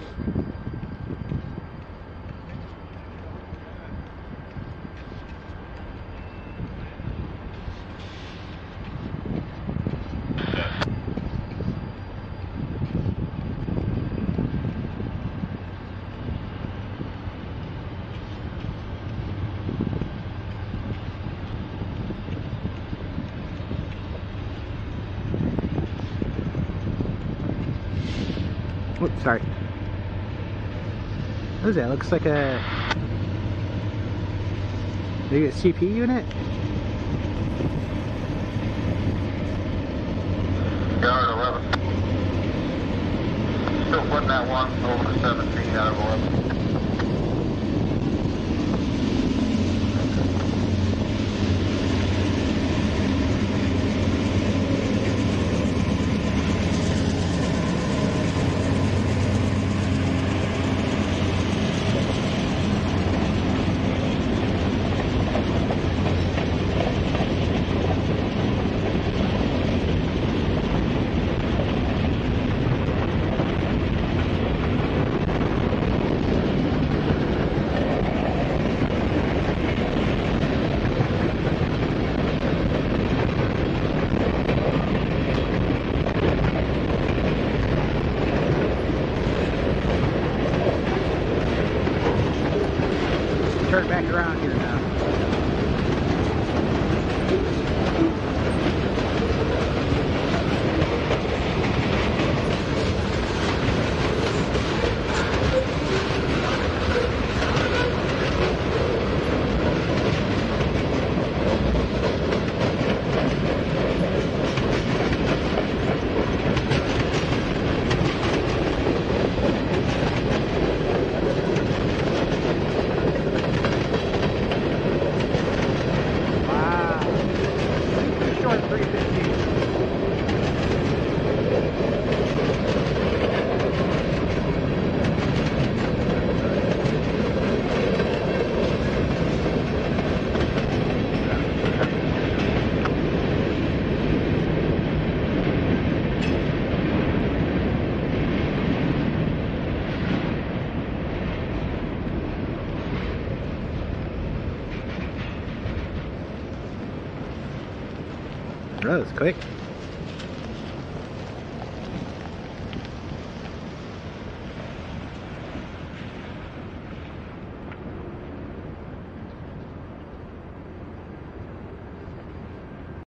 Oops, sorry. What is that? Looks like a maybe a CP unit? Yard 11. Still putting that one over to 17 out of 11. Turn back around here now. That was quick.